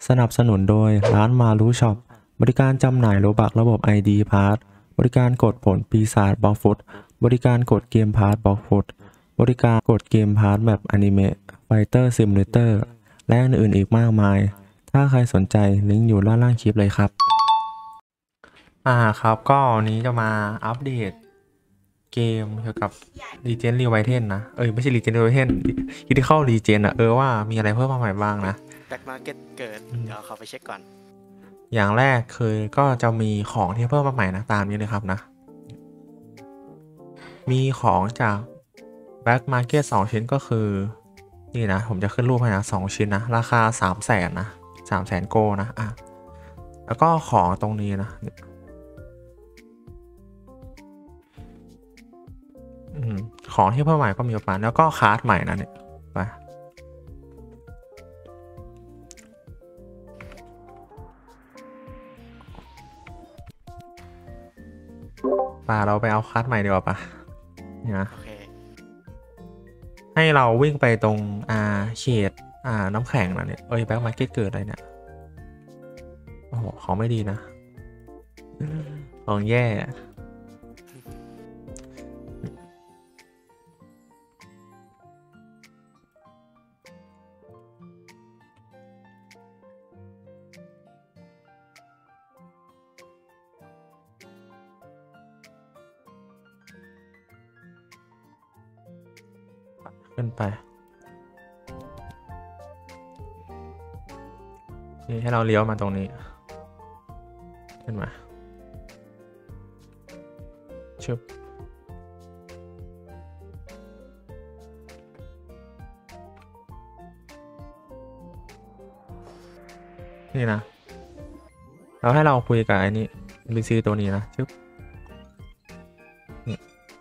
สนับสนุนโดยร้านมารูช็อปบริการจำหน่ายโลบักระบบ ID พาร์ทบริการกดผลปีศาจบล็อกฟุตบริการกดเกมพาร์ทบล็อกฟุตบริการกดเกมพาร์ทแบบอนิเมะไฟเตอร์ซิมูเลเตอร์และอื่นๆอีกมากมายถ้าใครสนใจลิงก์อยู่ด้านล่างคลิปเลยครับครับก็วันนี้จะมาอัปเดตเกมเกี่ยวกับ Legend Revival นะไม่ใช่ Legend Revival Critical Legend ว่ามีอะไรเพิ่มมาใหม่บ้างนะแบ็กมาร์เก็ตเกิดเดี๋ยวเขาไปเช็คก่อนอย่างแรกคือก็จะมีของที่เพิ่มมาใหม่นะตามนี้เลยครับนะมีของจาก Black Market 2 ชิ้นก็คือนี่นะผมจะขึ้นรูปให้นะ2 ชิ้นนะราคา 300,000 นะ 300,000 โกนะแล้วก็ของตรงนี้นะของที่เพิ่มใหม่ก็มีประมาณแล้วก็คาร์ดใหม่นะเนี่ยไปเราไปเอาคาร์ดใหม่ดีกว่าปะนี่นะให้เราวิ่งไปตรงเขตน้ำแข็งนะเนี่ยแบ็คมาร์เก็ตเกิดอะไรเนี่ยโอ้โหของไม่ดีนะของแย่ขึ้นไปนี่ให้เราเลี้ยวมาตรงนี้ขึ้นมาชึบนี่นะแล้วให้เราคุยกับไอ้นี่ NPC ตัวนี้นะชึบนี่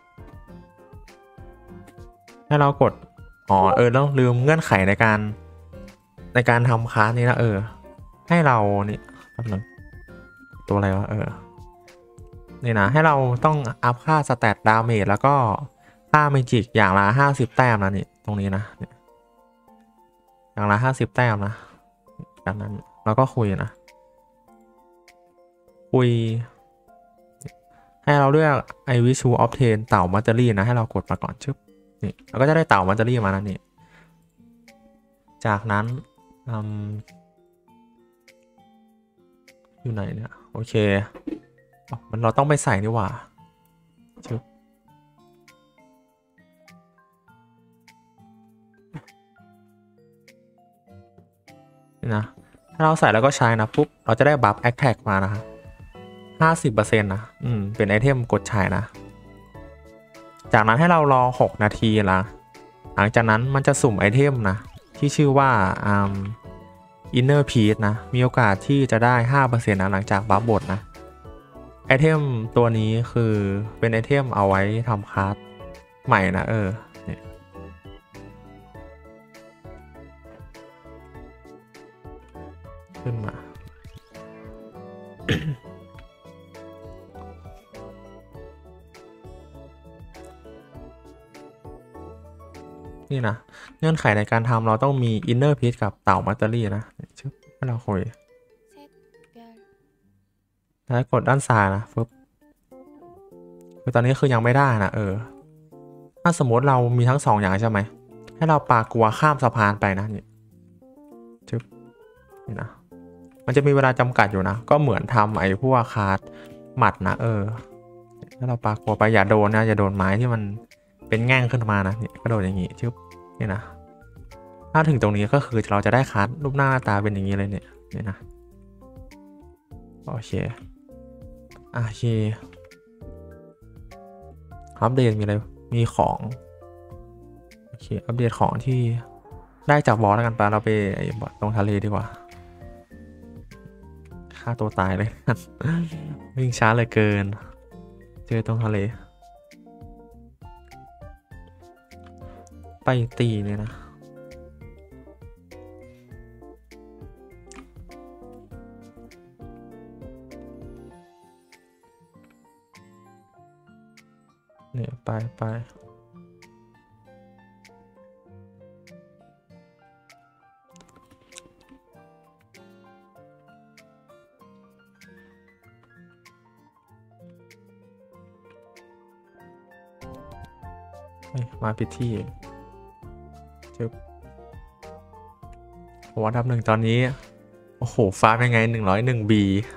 ให้เรากดต้องลืมเงื่อนไขในการทำคลาสนี้นะให้เรานี่แป๊บนึงตัวอะไรวะนี่นะให้เราต้องอัพค่าสแตทดาเมจแล้วก็ค่าเมจิกอย่างละ50 แต้มนะนี่ตรงนี้นะอย่างละ50 แต้มนะจากนั้นเราก็คุยนะคุยให้เราเลือก I wish to obtain เต่ามัตเตอรี่นะให้เรากดมาก่อนชึบนี่เราก็จะได้เต่ามัตเตอรี่มานะนี่จากนั้นอยู่ไหนเนี่ยโอเคมันเราต้องไปใส่นี่หว่าชึบนี่นะถ้าเราใส่แล้วก็ใช้นะปุ๊บเราจะได้บัฟแอคแท็กมานะครับ50%นะเป็นไอเทมกดใช้นะจากนั้นให้เรารอ6 นาทีละหลังจากนั้นมันจะสุ่มไอเทมนะที่ชื่อว่าInner Peace นะมีโอกาสที่จะได้ 5% นะหลังจากบัฟบทนะไอเทมตัวนี้คือเป็นไอเทมเอาไว้ทำคลาสใหม่นะขึ้นมา นี่นะเงื่อนไขในการทำเราต้องมี Inner Peace กับเต่ามัตเตอรี่นะให้เราคุยแล้วกดด้านซ้ายนะฟึบคือตอนนี้คือยังไม่ได้นะถ้าสมมติเรามีทั้ง2 อย่างใช่ไหมให้เราปากัวข้ามสะพานไปนะนี่ชึบนี่นะมันจะมีเวลาจำกัดอยู่นะก็เหมือนทำไอ้พวกคาร์ดหมัดนะถ้าเราปากัวไปอย่าโดนนะอย่าโดนไม้ที่มันเป็นแง่งขึ้นมานะนี่ก็โดนอย่างงี้ชึบนี่นะถ้าถึงตรงนี้ก็คือเราจะได้คาร์ดรูปหน้าตาเป็นอย่างนี้เลยเนี่ยนี่นะโอเคอัปเดตมีอะไรมีของโอเคอัปเดตของที่ได้จากบอสแล้วกันไปเราไปบอสตรงทะเลดีกว่าฆ่าตัวตายเลย วิ่งช้าเลยเกินเจอตรงทะเลไปตีเนี่ยนะเนี่ยไปมาผิดที่จึ๊บโอ้อันดับ1ตอนนี้โอ้โหฟ้าเป็นไง101 B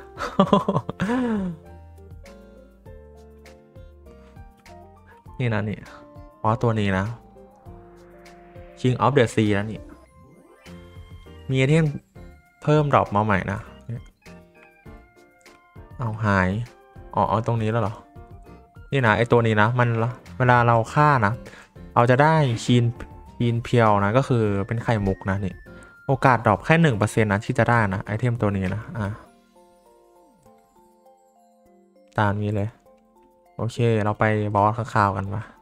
นี่นะนี่อ๋อตัวนี้นะ King of the Sea นะนี่มีไอเทมเพิ่มดรอปมาใหม่นะเอาหายเอาตรงนี้แล้วเหรอนี่นะไอตัวนี้นะมันเวลาเราฆ่านะเราจะได้คีนเพียวนะก็คือเป็นไข่มุกนะนี่โอกาสดรอปแค่ 1% นะที่จะได้นะไอเทมตัวนี้นะตามนี้เลยโอเคเราไปบอสข้าวกันมา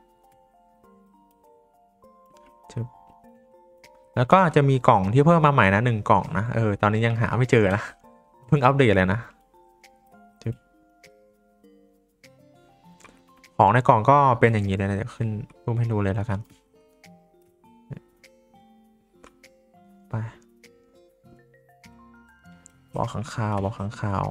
แล้วก็จะมีกล่องที่เพิ่มมาใหม่นะ1กล่องนะตอนนี้ยังหาไม่เจอนะเพิ่งอัปเดตเลยนะของในกล่องก็เป็นอย่างนี้เลยนะเดี๋ยวขึ้นรูปให้ดูเลยแล้วกันไปบอกข้างข่าวบอกข้างข่าว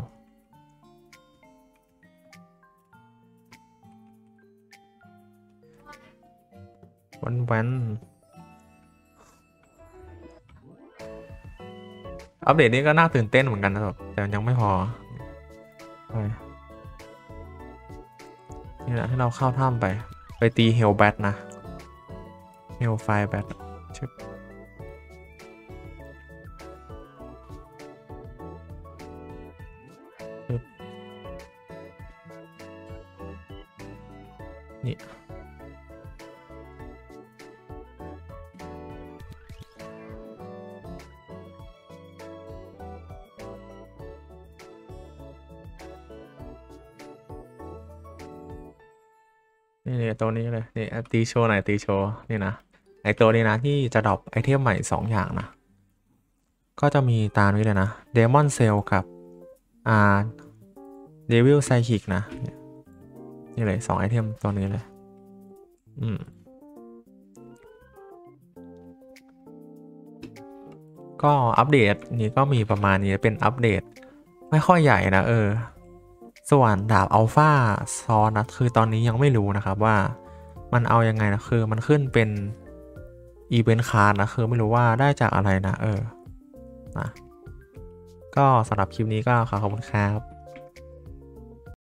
วันอัปเดตนี้ก็น่าตื่นเต้นเหมือนกันนะครับแต่ยังไม่พอไปนี่แหละให้เราเข้าถ้ำไปตีเฮลแบทนะเฮลไฟแบทชึบนี่นี่ตัวนี้เลยนี่ตีโชว์หน่อยตีโชว์นี่นะไอตัวนี้นะที่จะดรอปไอเทมใหม่2อย่างนะก็จะมีตามนี้เลยนะเดมอนเซลกับเดวิลไซคิกนะนี่เลย2ไอเทมตัวนี้เลยก็อัปเดตนี้ก็มีประมาณนี้เป็นอัปเดตไม่ค่อยใหญ่นะส่วนดาบอัลฟาซอนะคือตอนนี้ยังไม่รู้นะครับว่ามันเอายังไงนะคือมันขึ้นเป็นอีเวนต์คาร์ดนะคือไม่รู้ว่าได้จากอะไรนะนะก็สำหรับคลิปนี้ก็ขอบคุณครับ